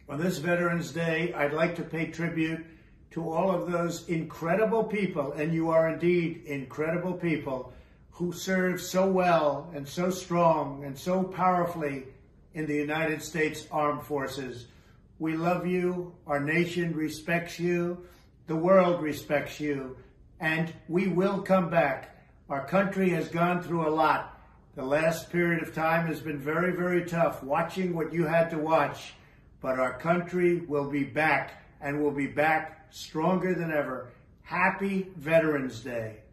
On this Veterans Day, I'd like to pay tribute to all of those incredible people, and you are indeed incredible people, who serve so well and so strong and so powerfully in the United States Armed Forces. We love you, our nation respects you, the world respects you, and we will come back. Our country has gone through a lot. The last period of time has been very, very tough, watching what you had to watch. But our country will be back, and will be back stronger than ever. Happy Veterans Day.